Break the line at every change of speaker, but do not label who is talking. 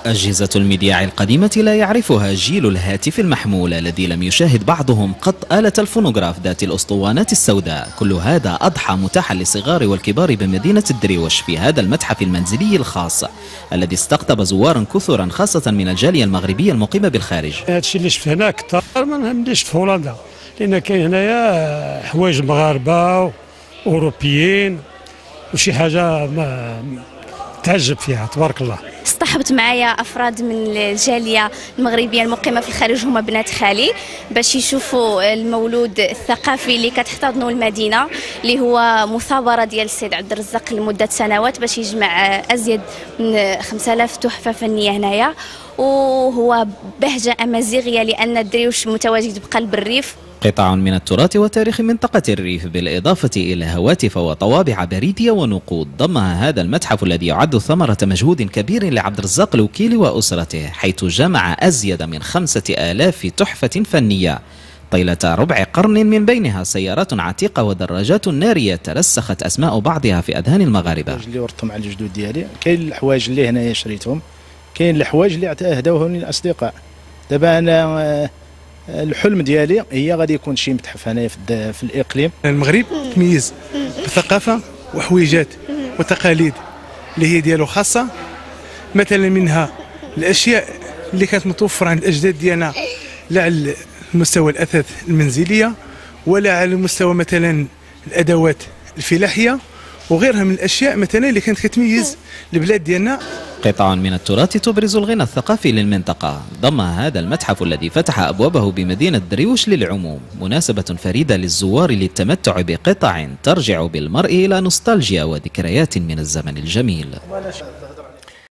أجهزة المذياع القديمة لا يعرفها جيل الهاتف المحمول الذي لم يشاهد بعضهم قط آلة الفونوغراف ذات الأسطوانات السوداء. كل هذا أضحى متاحا للصغار والكبار بمدينة الدريوش في هذا المتحف المنزلي الخاص الذي استقطب زوارا كثرا خاصة من الجالية المغربية المقيمة بالخارج.
هذا الشيء اللي شفت هنا أكثر من اللي شفت في هولندا، لأن كاين هنايا حوايج مغاربة أوروبيين وشي حاجة ما تعجب فيها تبارك الله.
اصطحبت معايا افراد من الجاليه المغربيه المقيمه في الخارج، هما بنات خالي، باش يشوفوا المولود الثقافي اللي كتحتضنه المدينه، اللي هو مثابره ديال السيد عبد الرزاق لمده سنوات باش يجمع ازيد من 5000 تحفه فنيه هنايا. وهو بهجه امازيغيه لان الدريوش متواجد بقلب الريف.
قطع من التراث وتاريخ منطقة الريف بالإضافة إلى هواتف وطوابع بريدية ونقود ضمها هذا المتحف الذي يعد ثمرة مجهود كبير لعبد الرزاق الوكيلي وأسرته، حيث جمع أزيد من 5000 تحفة فنية طيلة ربع قرن، من بينها سيارات عتيقة ودراجات نارية ترسخت أسماء بعضها في أذهان المغاربة.
اللي ورثتهم على الجدود ديالي، كاين الحوايج اللي هنايا شريتهم، كاين الحوايج اللي اهداوهم للأصدقاء. دابا أنا الحلم ديالي هي غادي يكون شي متحف هنايا في الاقليم.
المغرب تميز بثقافه وحويجات وتقاليد اللي هي ديالو خاصه، مثلا منها الاشياء اللي كانت متوفره عند الاجداد ديالنا لا على المستوى الاثاث المنزليه ولا على مستوى مثلا الادوات الفلاحيه وغيرها من الاشياء مثلا اللي كانت كتميز البلاد ديالنا.
قطع من التراث تبرز الغنى الثقافي للمنطقة ضم هذا المتحف الذي فتح أبوابه بمدينة دريوش للعموم، مناسبة فريدة للزوار للتمتع بقطع ترجع بالمرء إلى نوستالجيا وذكريات من الزمن الجميل.